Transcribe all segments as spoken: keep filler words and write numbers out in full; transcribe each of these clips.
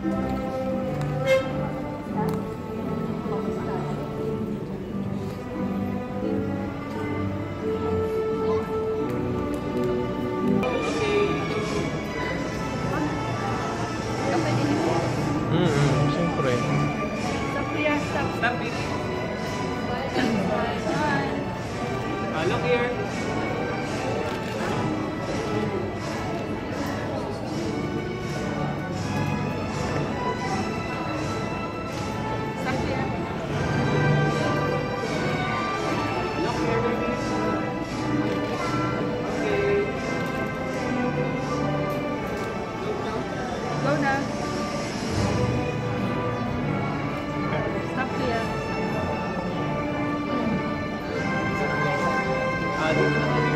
Mm-hmm, siyempre. Stop here, stop. Stop it. Uh, look here. Stop here. Look here, baby. Okay. Go na. Stop here. Uh, dito na kami.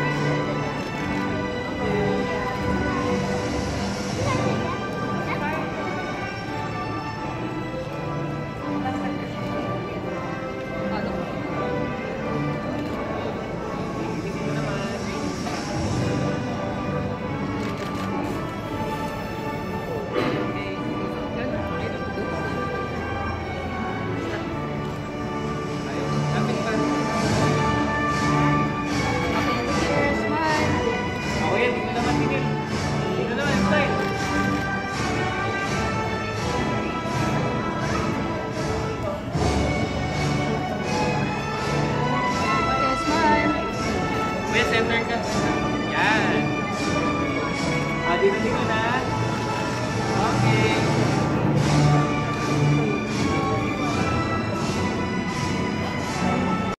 Dito naman. Okay. Ayaw. Lapit pa. Cheers, smile. Okay, dito naman, tingin. Dito naman, style. Okay, smile. May center ka. Yan. Ah, dito, dito na. Okay.